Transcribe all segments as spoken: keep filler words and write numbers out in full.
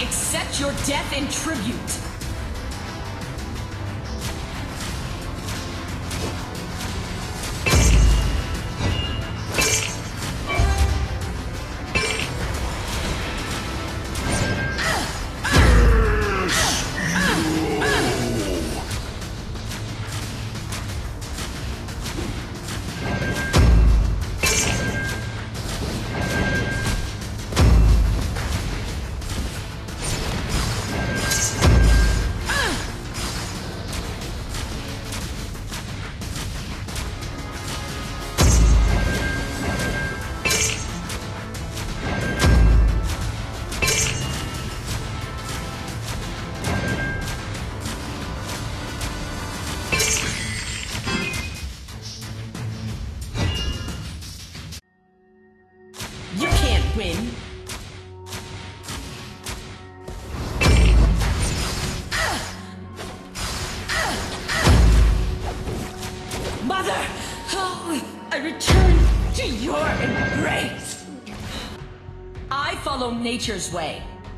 accept your death in tribute. You can't win. Mother! Oh, I return to your embrace! I follow nature's way.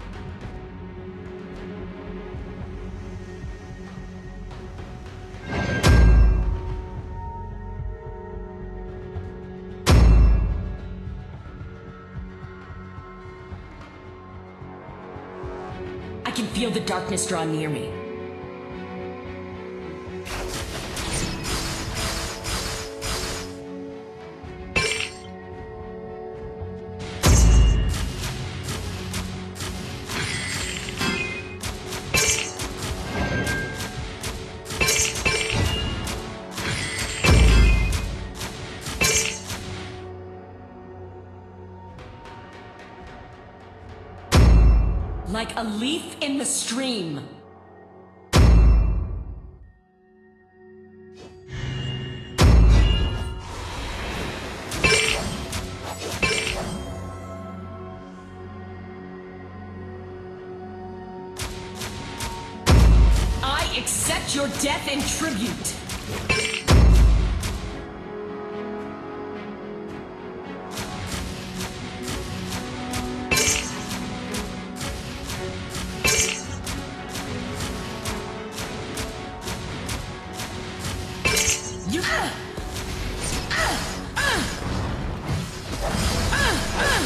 I can feel the darkness draw near me. Like a leaf in the stream. I accept your death in tribute. You uh, uh, uh, uh, uh.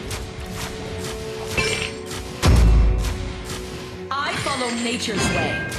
I follow nature's way.